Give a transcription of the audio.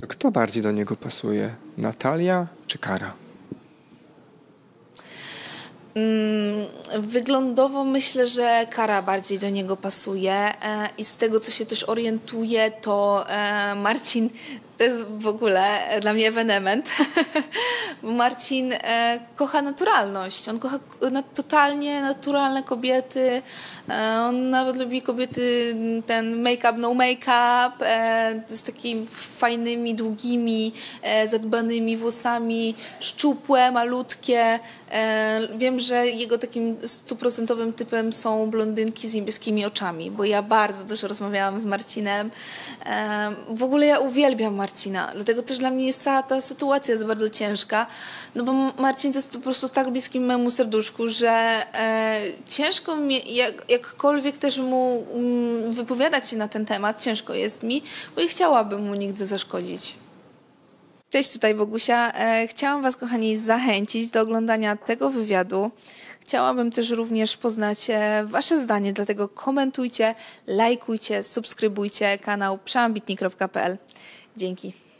Kto bardziej do niego pasuje? Natalia czy Kara? Wyglądowo myślę, że Kara bardziej do niego pasuje i z tego, co się też orientuję, to Marcin to jest w ogóle dla mnie ewenement, bo Marcin kocha naturalność, on kocha totalnie naturalne kobiety, on nawet lubi kobiety ten make-up, no make-up, z takimi fajnymi, długimi, zadbanymi włosami, szczupłe, malutkie. Wiem, że jego takim 100% typem są blondynki z niebieskimi oczami, bo ja bardzo dużo rozmawiałam z Marcinem. W ogóle ja uwielbiam Marcina, dlatego też dla mnie jest cała ta sytuacja jest bardzo ciężka, no bo Marcin to jest po prostu tak bliskim memu serduszku, że ciężko mi, jakkolwiek też mu wypowiadać się na ten temat, ciężko jest mi, bo nie chciałabym mu nigdy zaszkodzić. Cześć, tutaj Bogusia. Chciałam Was, kochani, zachęcić do oglądania tego wywiadu. Chciałabym też również poznać Wasze zdanie, dlatego komentujcie, lajkujcie, subskrybujcie kanał przeambitni.pl. Dzięki.